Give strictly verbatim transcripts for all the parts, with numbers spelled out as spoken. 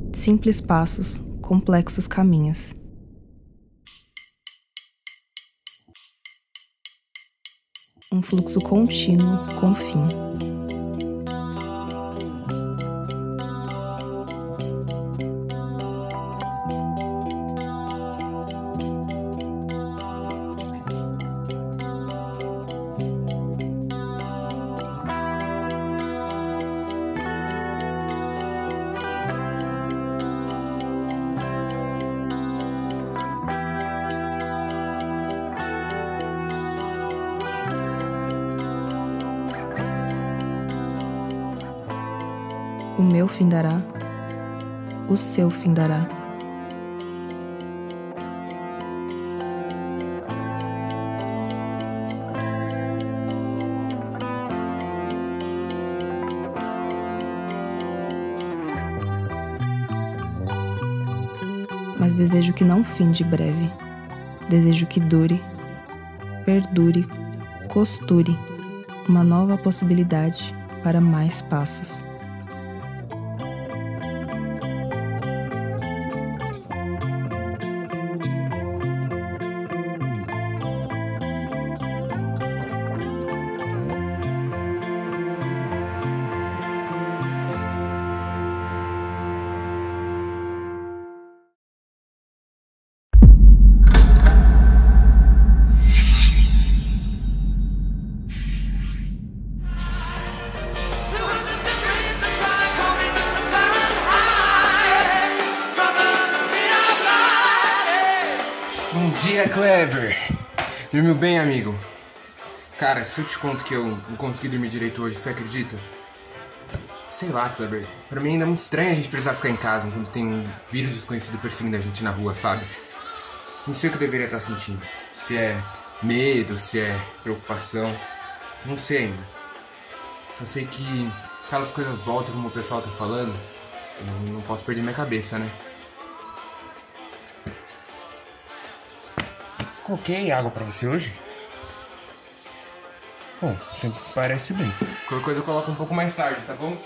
Simples passos, complexos caminhos. Um fluxo contínuo com fim. O meu findará, o seu findará. Mas desejo que não finde breve, desejo que dure, perdure, costure uma nova possibilidade para mais passos. Bom dia, Clever! Dormiu bem, amigo? Cara, se eu te conto que eu não consegui dormir direito hoje, você acredita? Sei lá, Clever. Pra mim ainda é muito estranho a gente precisar ficar em casa enquanto tem um vírus desconhecido perseguindo a gente na rua, sabe? Não sei o que eu deveria estar sentindo. Se é medo, se é preocupação. Não sei ainda. Só sei que caso as coisas voltem como o pessoal tá falando, eu não posso perder minha cabeça, né? Coloquei água pra você hoje? Bom, sempre parece bem. Qualquer coisa eu coloco um pouco mais tarde, tá bom?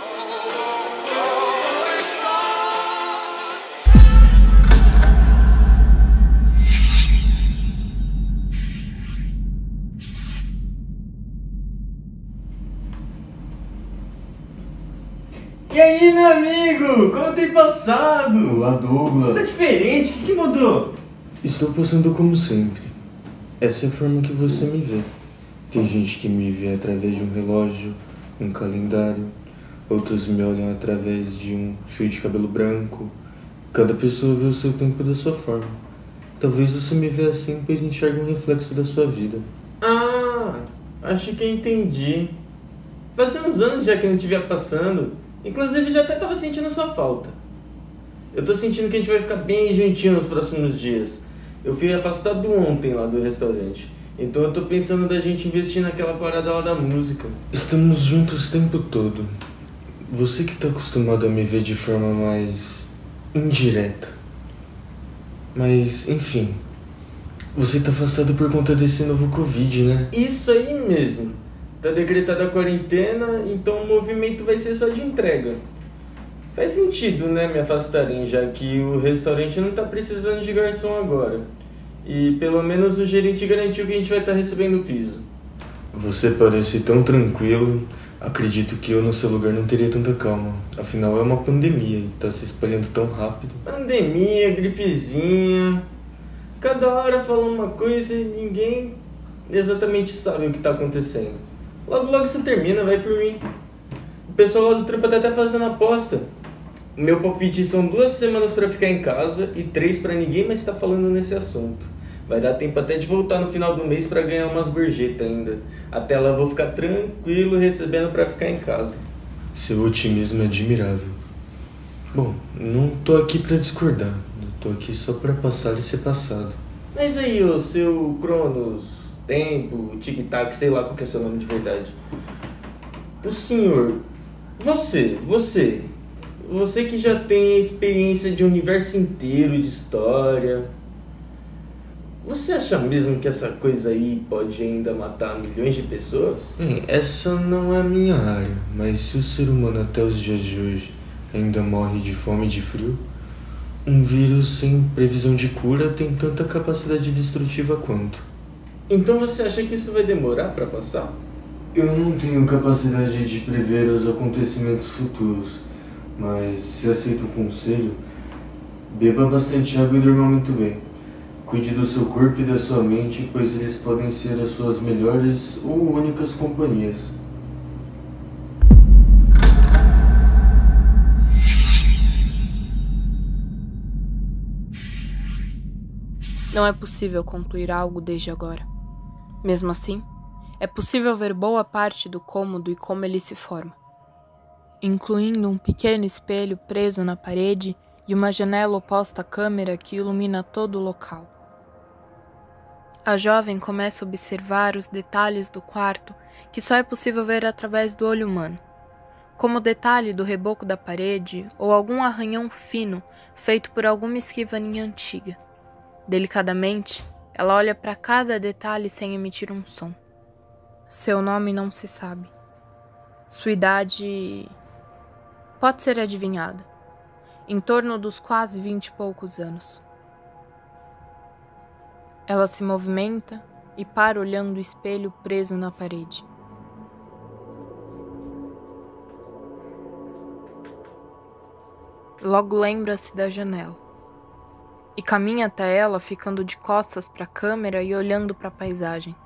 E aí, meu amigo? Como tem passado? Olá, Douglas. Você tá diferente? O que, que mudou? Estou passando como sempre. Essa é a forma que você me vê. Tem gente que me vê através de um relógio, um calendário. Outros me olham através de um fio de cabelo branco. Cada pessoa vê o seu tempo da sua forma. Talvez você me vê assim, pois enxerga um reflexo da sua vida. Ah, acho que eu entendi. Fazia uns anos já que eu não te via passando. Inclusive já até tava sentindo a sua falta. Eu tô sentindo que a gente vai ficar bem juntinho nos próximos dias. Eu fui afastado ontem lá do restaurante. Então eu tô pensando da gente investir naquela parada lá da música. Estamos juntos o tempo todo. Você que tá acostumado a me ver de forma mais indireta. Mas, enfim. Você tá afastado por conta desse novo Covid, né? Isso aí mesmo. Tá decretada a quarentena, então o movimento vai ser só de entrega. Faz sentido, né, me afastarem, já que o restaurante não tá precisando de garçom agora. E pelo menos o gerente garantiu que a gente vai estar recebendo o piso. Você parece tão tranquilo. Acredito que eu no seu lugar não teria tanta calma. Afinal é uma pandemia e tá se espalhando tão rápido. Pandemia, gripezinha. Cada hora falando uma coisa e ninguém exatamente sabe o que tá acontecendo. Logo logo isso termina, vai por mim. O pessoal lá do trampo tá até fazendo aposta. O meu palpite são duas semanas pra ficar em casa e três pra ninguém mais estar falando nesse assunto. Vai dar tempo até de voltar no final do mês pra ganhar umas gorjetas ainda. Até lá eu vou ficar tranquilo recebendo pra ficar em casa. Seu otimismo é admirável. Bom, não tô aqui pra discordar. Eu tô aqui só pra passar e ser passado. Mas aí, o seu Cronos, Tempo, Tic-Tac, sei lá qual que é seu nome de verdade. O senhor, você, você, você que já tem a experiência de um universo inteiro de história, você acha mesmo que essa coisa aí pode ainda matar milhões de pessoas? Bem, essa não é a minha área, mas se o ser humano até os dias de hoje ainda morre de fome e de frio, um vírus sem previsão de cura tem tanta capacidade destrutiva quanto. Então você acha que isso vai demorar para passar? Eu não tenho capacidade de prever os acontecimentos futuros, mas se aceita o conselho, beba bastante água e durma muito bem. Cuide do seu corpo e da sua mente, pois eles podem ser as suas melhores ou únicas companhias. Não é possível concluir algo desde agora. Mesmo assim, é possível ver boa parte do cômodo e como ele se forma, incluindo um pequeno espelho preso na parede e uma janela oposta à câmera que ilumina todo o local. A jovem começa a observar os detalhes do quarto que só é possível ver através do olho humano, como o detalhe do reboco da parede ou algum arranhão fino feito por alguma escrivaninha antiga. Delicadamente, ela olha para cada detalhe sem emitir um som. Seu nome não se sabe. Sua idade pode ser adivinhada, em torno dos quase vinte e poucos anos. Ela se movimenta e para olhando o espelho preso na parede. Logo lembra-se da janela e caminha até ela, ficando de costas para a câmera e olhando para a paisagem.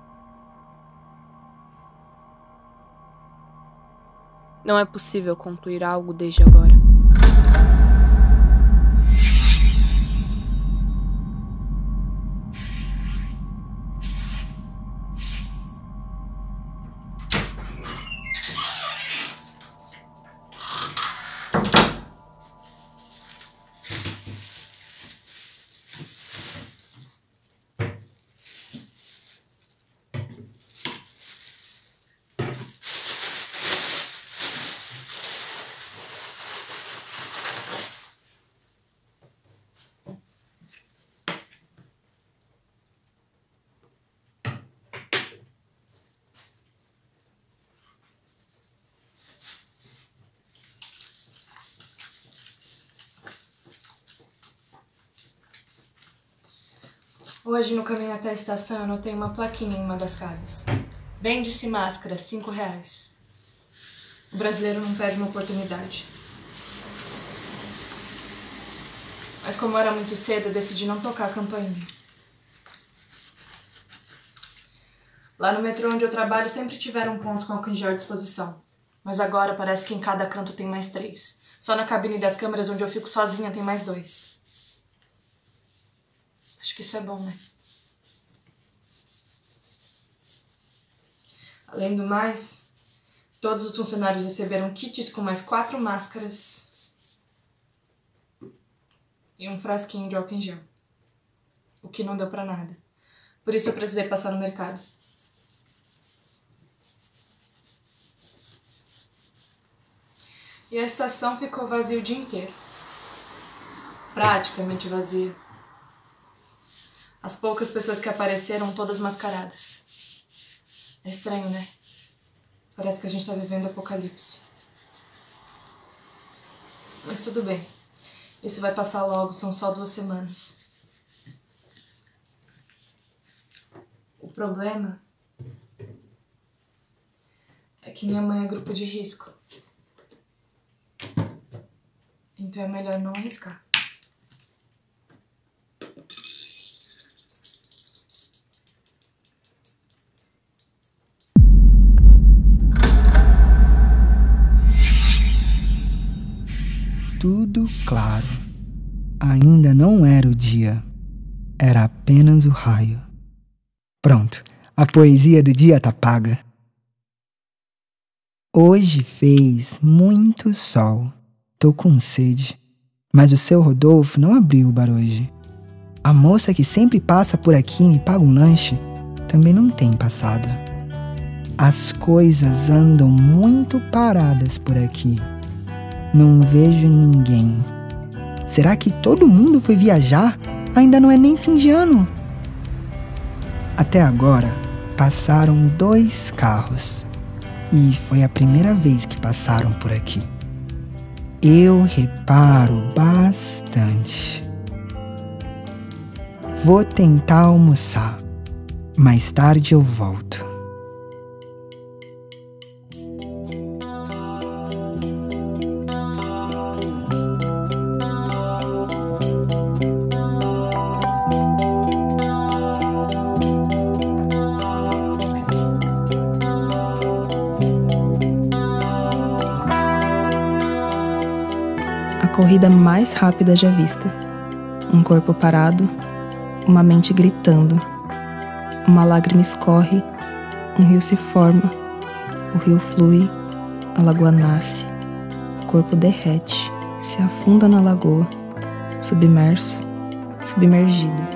Não é possível concluir algo desde agora. Hoje, no caminho até a estação, eu notei uma plaquinha em uma das casas. Vende-se máscara, cinco reais. O brasileiro não perde uma oportunidade. Mas como era muito cedo, eu decidi não tocar a campainha. Lá no metrô onde eu trabalho sempre tiveram pontos com álcool em gel à disposição. Mas agora parece que em cada canto tem mais três. Só na cabine das câmeras onde eu fico sozinha tem mais dois. Acho que isso é bom, né? Além do mais, todos os funcionários receberam kits com mais quatro máscaras e um frasquinho de álcool em gel. O que não deu pra nada. Por isso eu precisei passar no mercado. E a estação ficou vazia o dia inteiro. Praticamente vazia. As poucas pessoas que apareceram, todas mascaradas. É estranho, né? Parece que a gente tá vivendo apocalipse. Mas tudo bem. Isso vai passar logo, são só duas semanas. O problema é que minha mãe é grupo de risco. Então é melhor não arriscar. Tudo claro. Ainda não era o dia. Era apenas o raio. Pronto, a poesia do dia tá paga. Hoje fez muito sol. Tô com sede. Mas o seu Rodolfo não abriu o bar hoje. A moça que sempre passa por aqui e me paga um lanche também não tem passado. As coisas andam muito paradas por aqui. Não vejo ninguém. Será que todo mundo foi viajar? Ainda não é nem fim de ano. Até agora, passaram dois carros. E foi a primeira vez que passaram por aqui. Eu reparo bastante. Vou tentar almoçar. Mais tarde eu volto. A corrida mais rápida já vista. Um corpo parado, uma mente gritando. Uma lágrima escorre, um rio se forma, o rio flui, a lagoa nasce, o corpo derrete, se afunda na lagoa, submerso, submergido.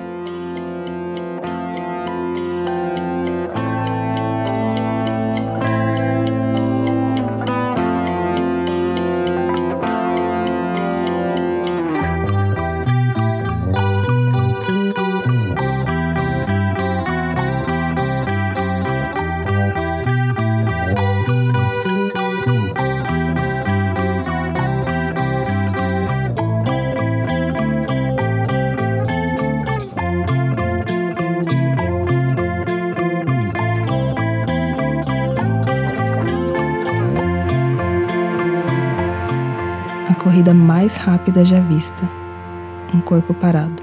A corrida mais rápida já vista. Um corpo parado.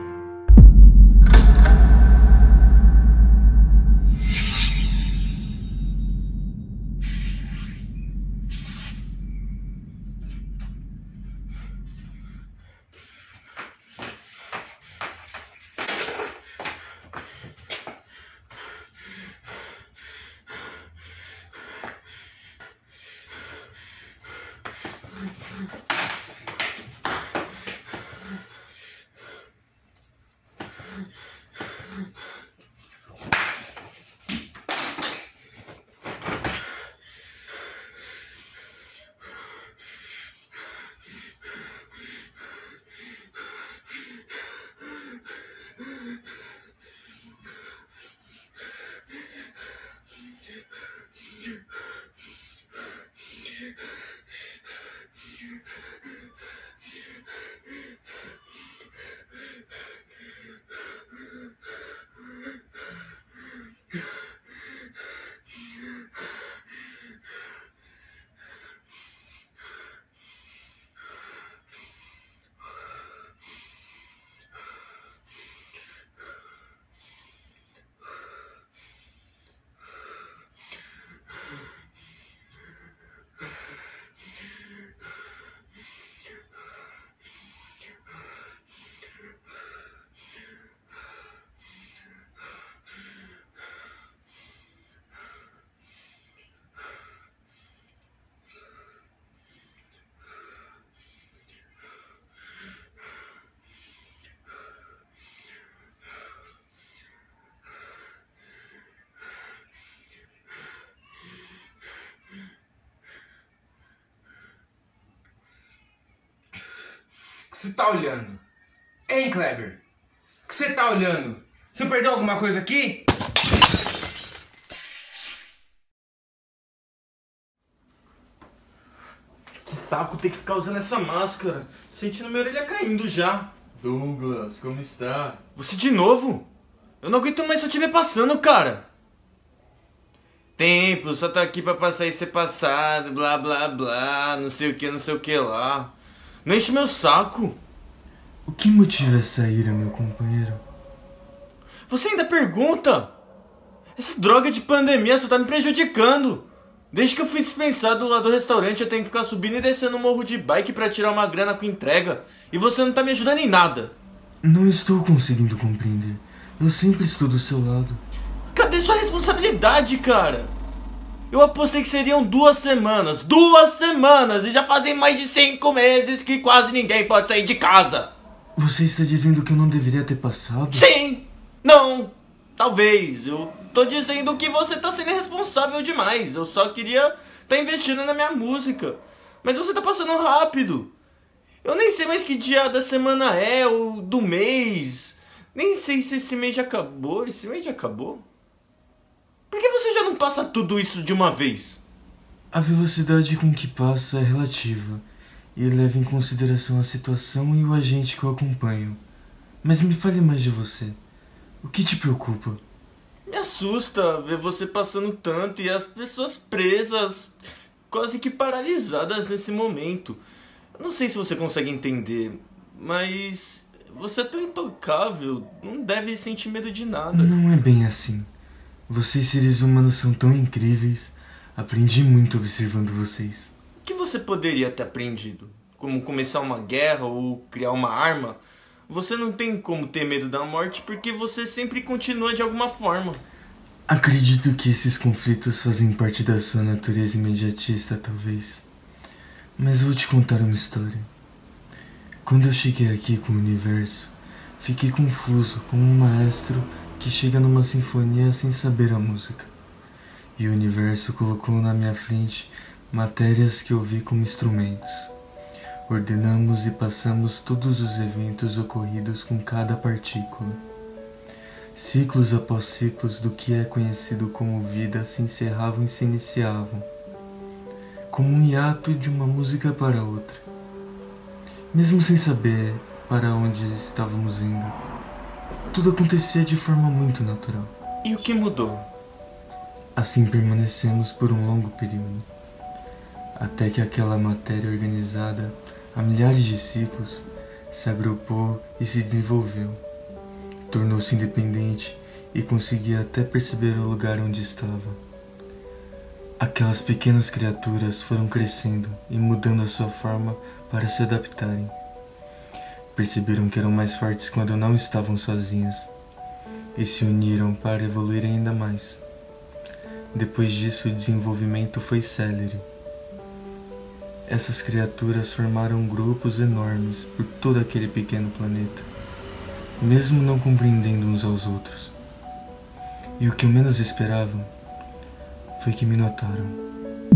O que você tá olhando? Hein, Kleber? O que você tá olhando? Você perdeu alguma coisa aqui? Que saco ter que ficar usando essa máscara. Tô sentindo minha orelha caindo já. Douglas, como está? Você de novo? Eu não aguento mais só te ver passando, cara. Tempo, só tô aqui pra passar e ser passado, blá blá blá, não sei o que, não sei o que lá. Não enche meu saco. O que motiva essa ira, meu companheiro? Você ainda pergunta? Essa droga de pandemia só tá me prejudicando. Desde que eu fui dispensado lá do restaurante, eu tenho que ficar subindo e descendo o morro de bike pra tirar uma grana com entrega. E você não tá me ajudando em nada. Não estou conseguindo compreender. Eu sempre estou do seu lado. Cadê sua responsabilidade, cara? Eu apostei que seriam duas semanas. Duas semanas! E já fazem mais de cinco meses que quase ninguém pode sair de casa. Você está dizendo que eu não deveria ter passado? Sim! Não! Talvez. Eu tô dizendo que você tá sendo irresponsável demais. Eu só queria tá investindo na minha música. Mas você tá passando rápido. Eu nem sei mais que dia da semana é, ou do mês. Nem sei se esse mês já acabou. Esse mês já acabou? Por que você já não passa tudo isso de uma vez? A velocidade com que passa é relativa. e leve em consideração a situação e o agente que eu acompanho. Mas me fale mais de você. O que te preocupa? Me assusta ver você passando tanto e as pessoas presas, quase que paralisadas nesse momento. Eu não sei se você consegue entender, mas você é tão intocável, não deve sentir medo de nada. Não é bem assim. Vocês seres humanos são tão incríveis. Aprendi muito observando vocês. O que você poderia ter aprendido? Como começar uma guerra ou criar uma arma? Você não tem como ter medo da morte porque você sempre continua de alguma forma. Acredito que esses conflitos fazem parte da sua natureza imediatista, talvez. Mas vou te contar uma história. Quando eu cheguei aqui com o universo, fiquei confuso como um maestro que chega numa sinfonia sem saber a música. E o universo colocou na minha frente matérias que eu vi como instrumentos. Ordenamos e passamos todos os eventos ocorridos com cada partícula. Ciclos após ciclos do que é conhecido como vida se encerravam e se iniciavam, como um hiato de uma música para outra. Mesmo sem saber para onde estávamos indo, tudo acontecia de forma muito natural. E o que mudou? Assim permanecemos por um longo período, até que aquela matéria organizada há milhares de ciclos se agrupou e se desenvolveu. Tornou-se independente e conseguia até perceber o lugar onde estava. Aquelas pequenas criaturas foram crescendo e mudando a sua forma para se adaptarem. Perceberam que eram mais fortes quando não estavam sozinhas e se uniram para evoluir ainda mais. Depois disso, o desenvolvimento foi célere. Essas criaturas formaram grupos enormes por todo aquele pequeno planeta, mesmo não compreendendo uns aos outros. E o que eu menos esperava foi que me notaram.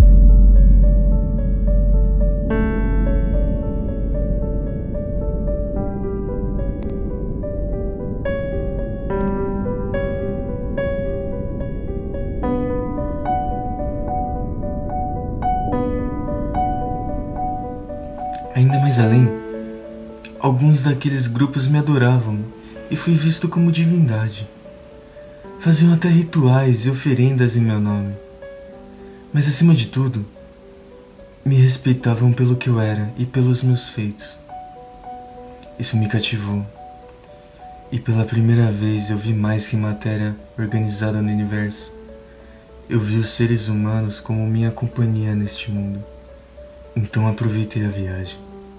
Ainda mais além, alguns daqueles grupos me adoravam e fui visto como divindade. Faziam até rituais e oferendas em meu nome. Mas acima de tudo, me respeitavam pelo que eu era e pelos meus feitos. Isso me cativou. E pela primeira vez eu vi mais que matéria organizada no universo. Eu vi os seres humanos como minha companhia neste mundo. Então aproveitei a viagem.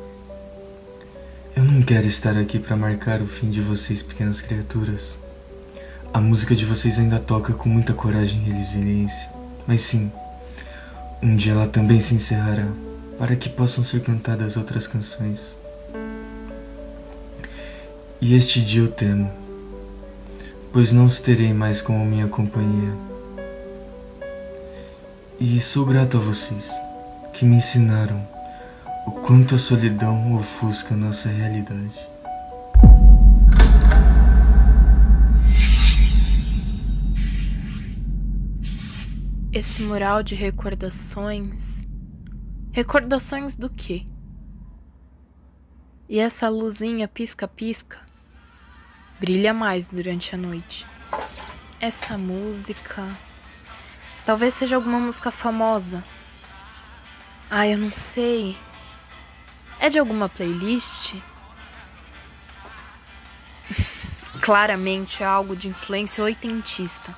Eu não quero estar aqui para marcar o fim de vocês, pequenas criaturas. A música de vocês ainda toca com muita coragem e resiliência. Mas sim, um dia ela também se encerrará, para que possam ser cantadas outras canções. E este dia eu temo, pois não os terei mais como minha companhia. E sou grato a vocês, que me ensinaram o quanto a solidão ofusca nossa realidade. Esse mural de recordações... Recordações do quê? E essa luzinha pisca-pisca brilha mais durante a noite. Essa música... Talvez seja alguma música famosa. Ah, eu não sei. É de alguma playlist? Claramente é algo de influência oitentista.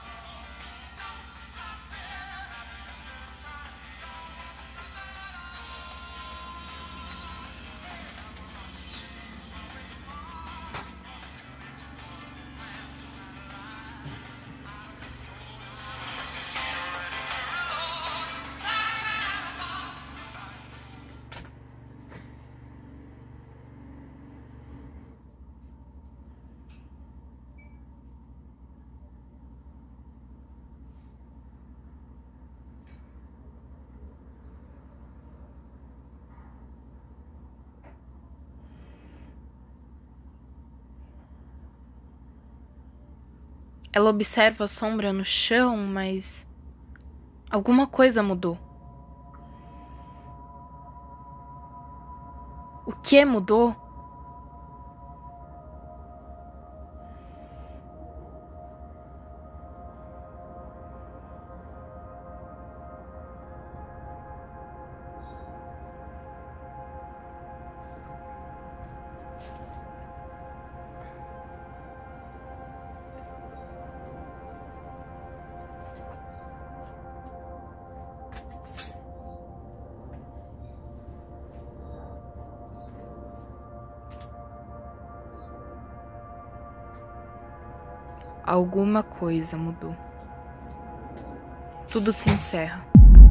Ela observa a sombra no chão, mas alguma coisa mudou. O que mudou? Alguma coisa mudou. Tudo se encerra.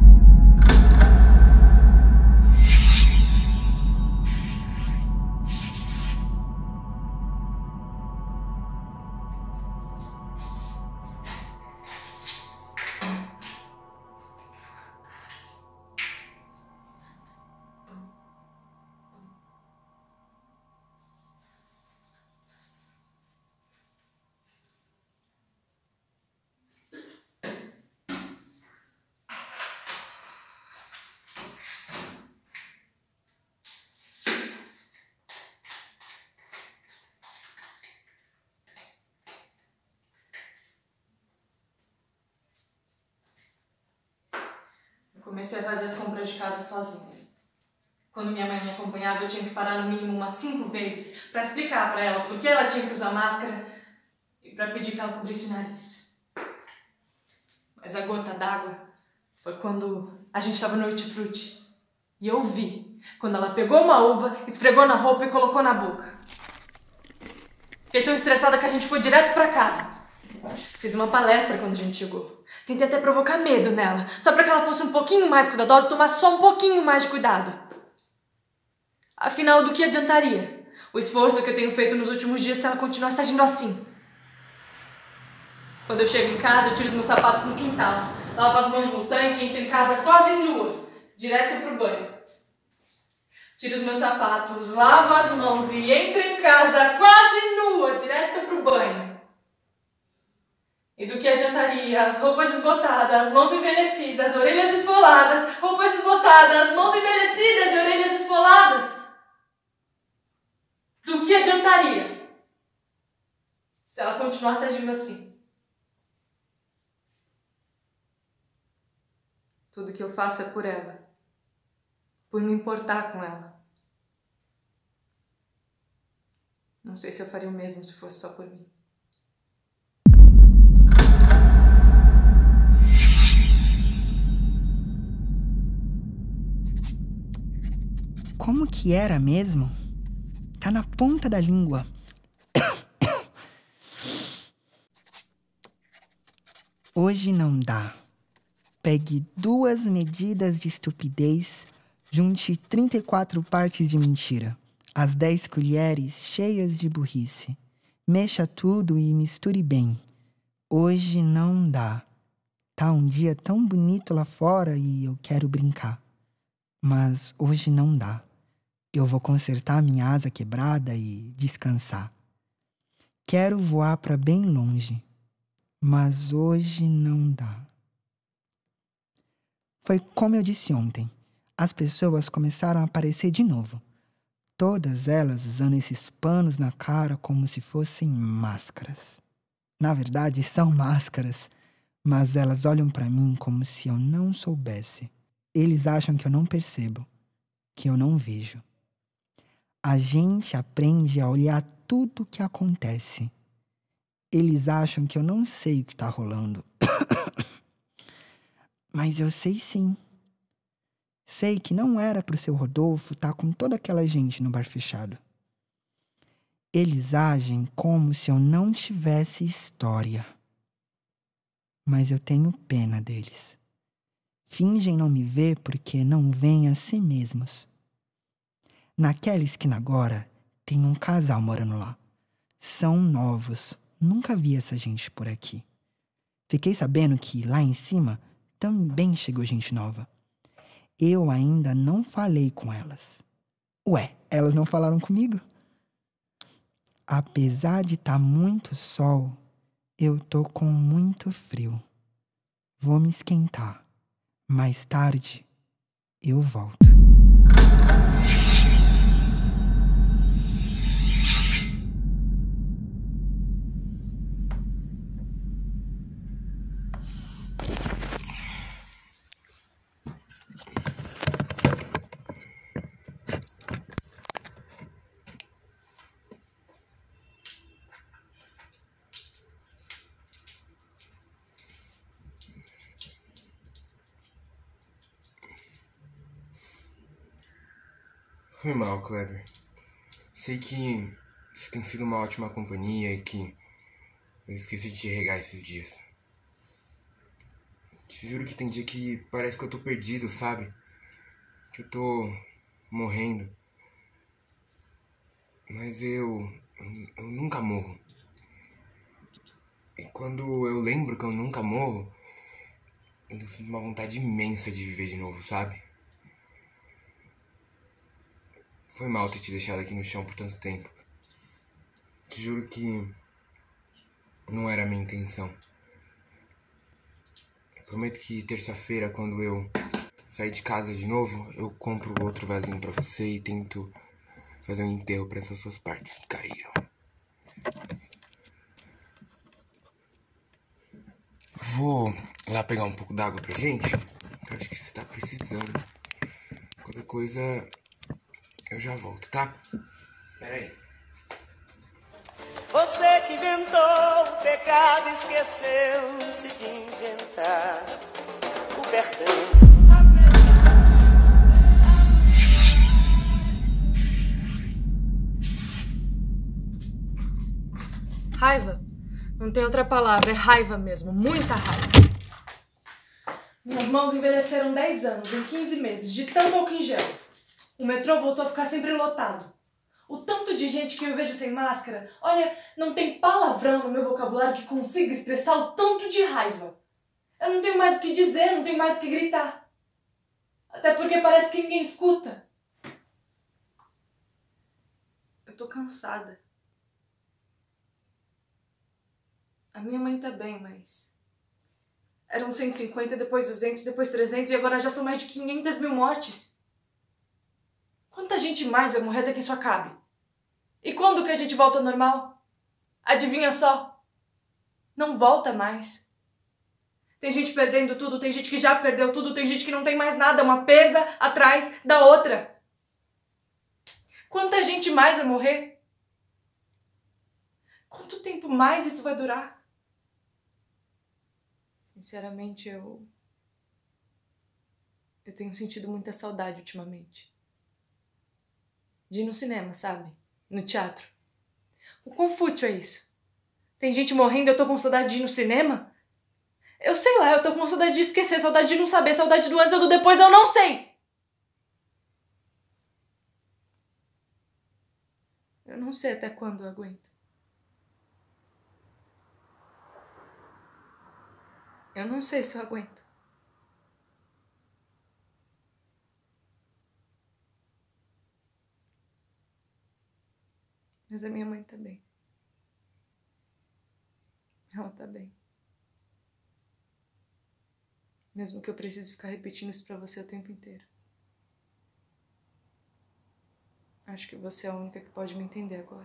Comecei a fazer as compras de casa sozinha. Quando minha mãe me acompanhava, eu tinha que parar no mínimo umas cinco vezes para explicar para ela por que ela tinha que usar máscara e para pedir que ela cobrisse o nariz. Mas a gota d'água foi quando a gente estava no hortifruti e eu vi quando ela pegou uma uva, esfregou na roupa e colocou na boca. Fiquei tão estressada que a gente foi direto para casa. Fiz uma palestra quando a gente chegou. Tentei até provocar medo nela, só para que ela fosse um pouquinho mais cuidadosa e tomasse só um pouquinho mais de cuidado. Afinal, do que adiantaria o esforço que eu tenho feito nos últimos dias se ela continuasse agindo assim? Quando eu chego em casa, eu tiro os meus sapatos no quintal, lavo as mãos no tanque e entro em casa quase nua, direto pro banho. Tiro os meus sapatos, lavo as mãos e entro em casa quase nua, direto pro banho. E do que adiantaria as roupas desbotadas, as mãos envelhecidas, orelhas esfoladas, roupas desbotadas, mãos envelhecidas e orelhas esfoladas? Do que adiantaria se ela continuasse agindo assim? Tudo que eu faço é por ela, por me importar com ela. Não sei se eu faria o mesmo se fosse só por mim. Como que era mesmo? Tá na ponta da língua. Hoje não dá. Pegue duas medidas de estupidez, junte trinta e quatro partes de mentira, as dez colheres cheias de burrice. Mexa tudo e misture bem. Hoje não dá. Tá um dia tão bonito lá fora e eu quero brincar. Mas hoje não dá. Eu vou consertar minha asa quebrada e descansar. Quero voar para bem longe, mas hoje não dá. Foi como eu disse ontem. As pessoas começaram a aparecer de novo. Todas elas usando esses panos na cara como se fossem máscaras. Na verdade, são máscaras, mas elas olham para mim como se eu não soubesse. Eles acham que eu não percebo, que eu não vejo. A gente aprende a olhar tudo o que acontece. Eles acham que eu não sei o que está rolando. Mas eu sei sim. Sei que não era pro seu Rodolfo estar com toda aquela gente no bar fechado. Eles agem como se eu não tivesse história. Mas eu tenho pena deles. Fingem não me ver porque não veem a si mesmos. Naquela esquina agora, tem um casal morando lá. São novos. Nunca vi essa gente por aqui. Fiquei sabendo que lá em cima também chegou gente nova. Eu ainda não falei com elas. Ué, elas não falaram comigo? Apesar de estar muito sol, eu tô com muito frio. Vou me esquentar. Mais tarde, eu volto. Foi mal, Kleber. Sei que você tem sido uma ótima companhia e que eu esqueci de te regar esses dias. Te juro que tem dia que parece que eu tô perdido, sabe? Que eu tô morrendo. Mas eu... eu nunca morro. E quando eu lembro que eu nunca morro, eu sinto uma vontade imensa de viver de novo, sabe? Foi mal ter te deixado aqui no chão por tanto tempo. Te juro que não era a minha intenção. Eu prometo que terça-feira, quando eu sair de casa de novo, eu compro outro vasinho pra você e tento fazer um enterro pra essas suas partes que caíram. Vou lá pegar um pouco d'água pra gente. Eu acho que você tá precisando. Qualquer coisa, eu já volto, tá? Pera aí. Você que inventou o pecado, esqueceu-se de inventar o perdão. Raiva? Não tem outra palavra, é raiva mesmo, muita raiva. Minhas mãos envelheceram dez anos em quinze meses, de tanto álcool em gel. O metrô voltou a ficar sempre lotado. O tanto de gente que eu vejo sem máscara, olha, não tem palavrão no meu vocabulário que consiga expressar o tanto de raiva. Eu não tenho mais o que dizer, não tenho mais o que gritar. Até porque parece que ninguém escuta. Eu tô cansada. A minha mãe tá bem, mas... eram cento e cinquenta, depois duzentos, depois trezentos e agora já são mais de quinhentas mil mortes. Quanta gente mais vai morrer até que isso acabe? E quando que a gente volta ao normal? Adivinha só? Não volta mais. Tem gente perdendo tudo, tem gente que já perdeu tudo, tem gente que não tem mais nada, uma perda atrás da outra. Quanta gente mais vai morrer? Quanto tempo mais isso vai durar? Sinceramente, eu... eu tenho sentido muita saudade ultimamente. De ir no cinema, sabe? No teatro. O quão fútil é isso? Tem gente morrendo e eu tô com saudade de ir no cinema? Eu sei lá, eu tô com saudade de esquecer, saudade de não saber, saudade do antes ou do depois, eu não sei! Eu não sei até quando eu aguento. Eu não sei se eu aguento. Mas a minha mãe tá bem. Ela tá bem. Mesmo que eu precise ficar repetindo isso pra você o tempo inteiro. Acho que você é a única que pode me entender agora.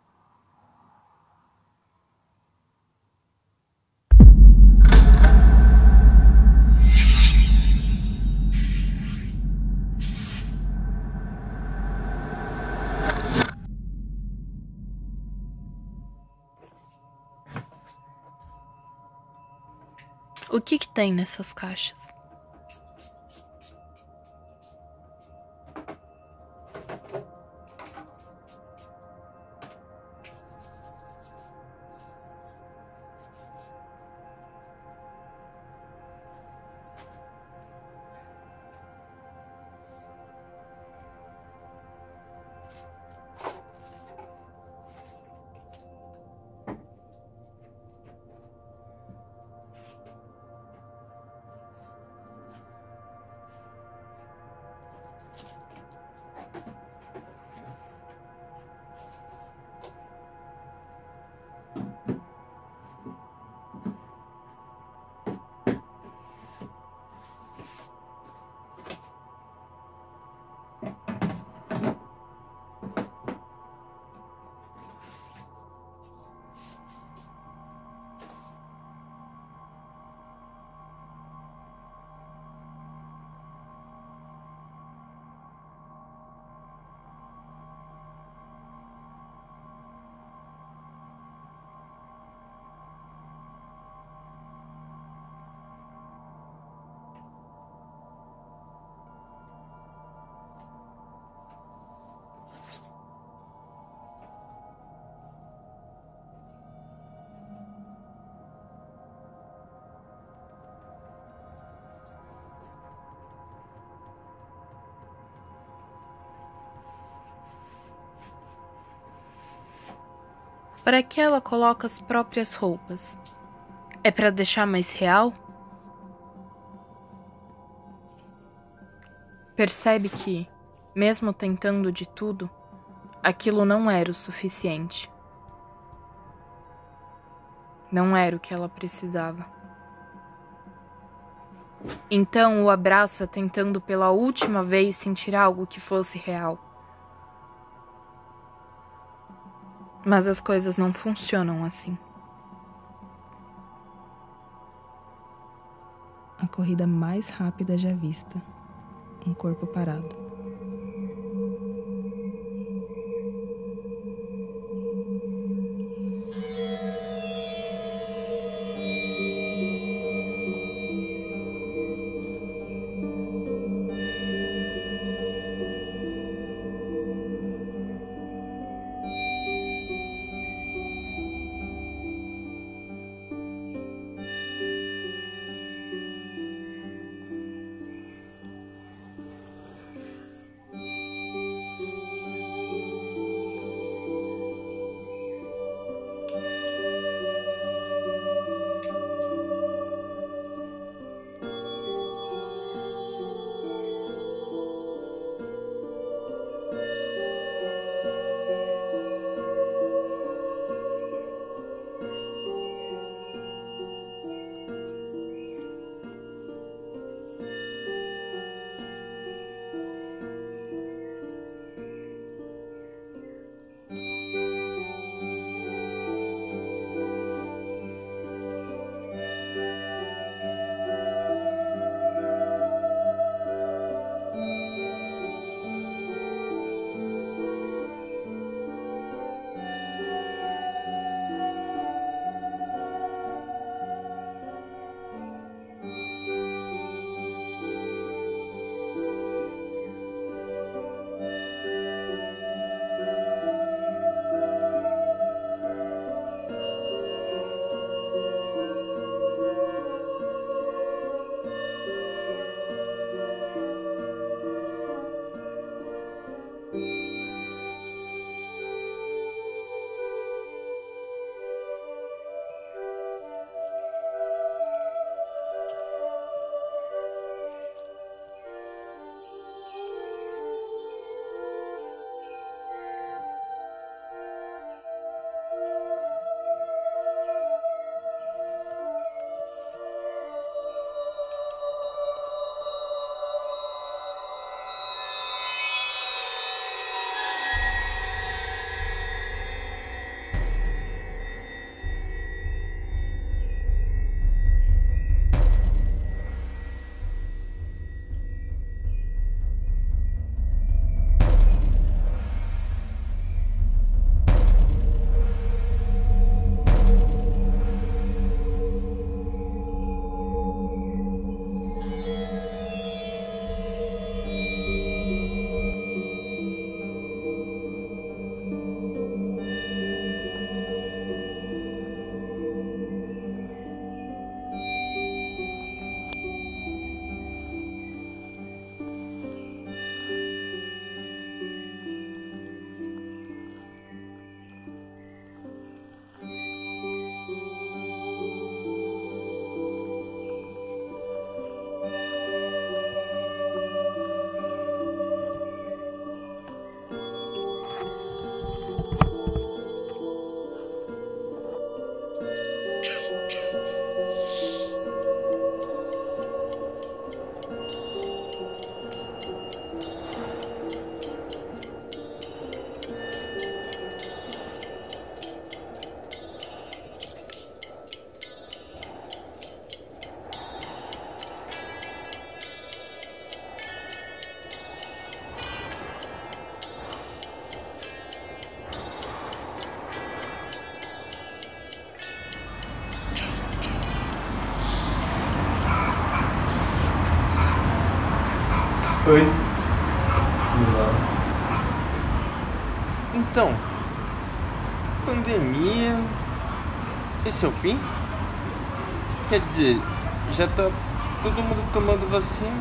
O que que tem nessas caixas? Para que ela coloca as próprias roupas? É para deixar mais real? Percebe que, mesmo tentando de tudo, aquilo não era o suficiente. Não era o que ela precisava. Então o abraça tentando pela última vez sentir algo que fosse real. Mas as coisas não funcionam assim. A corrida mais rápida já vista. Um corpo parado. Oi. Então, pandemia. Esse é o fim? Quer dizer, já tá todo mundo tomando vacina.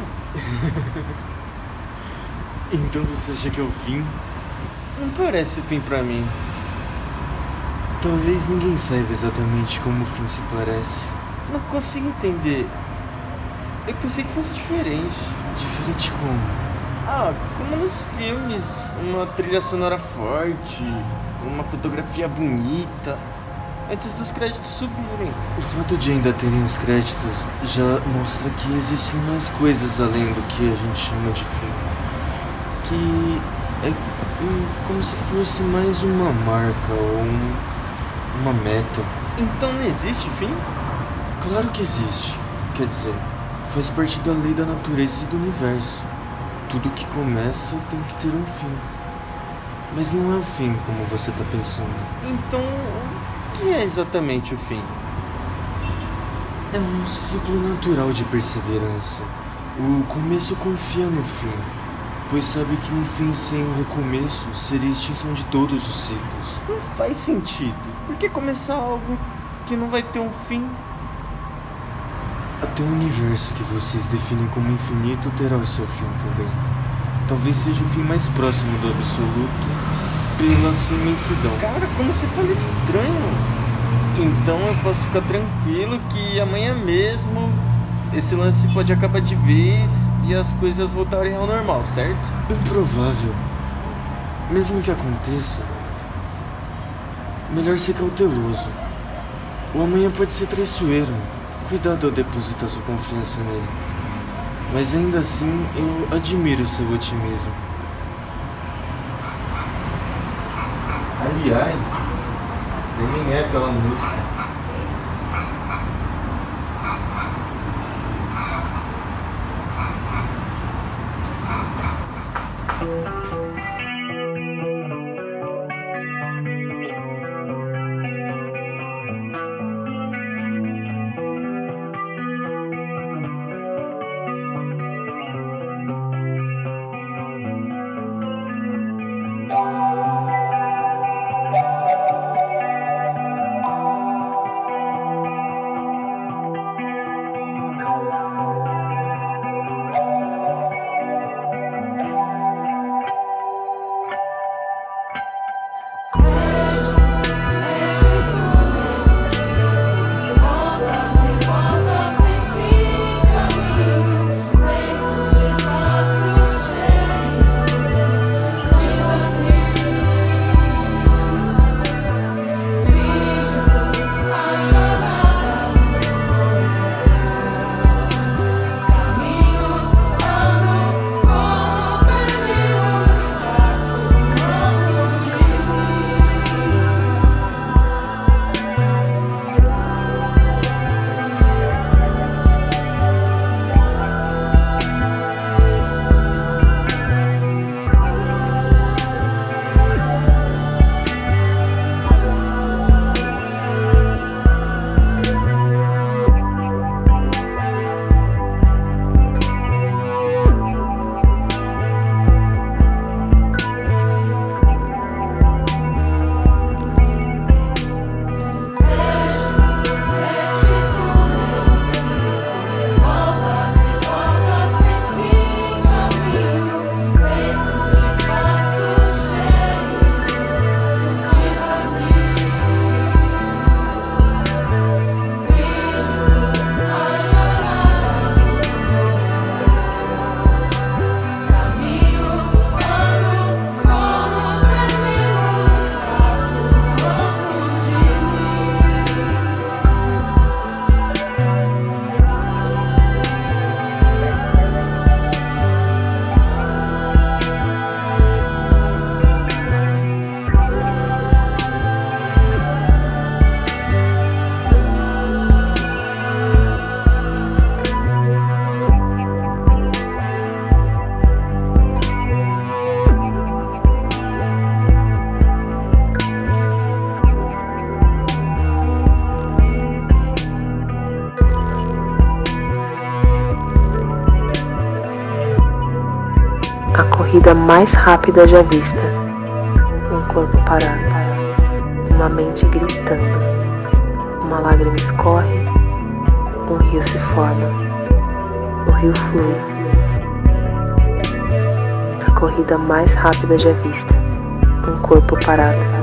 Então você acha que é o fim? Não parece o fim pra mim. Talvez ninguém saiba exatamente como o fim se parece. Não consigo entender. Eu pensei que fosse diferente. Diferente como? Ah, como nos filmes. Uma trilha sonora forte, uma fotografia bonita, antes dos créditos subirem. O fato de ainda terem os créditos já mostra que existem mais coisas além do que a gente chama de fim. Que é hum, como se fosse mais uma marca ou um, uma meta. Então não existe fim? Claro que existe. Quer dizer, faz parte da lei da natureza e do universo. Tudo que começa tem que ter um fim. Mas não é o fim como você tá pensando. Então, o que é exatamente o fim? É um ciclo natural de perseverança. O começo confia no fim, pois sabe que um fim sem um recomeço seria a extinção de todos os ciclos. Não faz sentido. Por que começar algo que não vai ter um fim? Até o universo que vocês definem como infinito terá o seu fim também. Talvez seja o fim mais próximo do absoluto pela sua imensidão. Cara, como você fala estranho. Então eu posso ficar tranquilo que amanhã mesmo esse lance pode acabar de vez e as coisas voltarem ao normal, certo? Improvável. Mesmo que aconteça, melhor ser cauteloso. O amanhã pode ser traiçoeiro. Cuidado ao depositar sua confiança nele. Mas ainda assim, eu admiro seu otimismo. Aliás, nem é aquela música. A corrida mais rápida já vista. Um corpo parado, uma mente gritando. Uma lágrima escorre, um rio se forma. O rio flui. A corrida mais rápida já vista. Um corpo parado.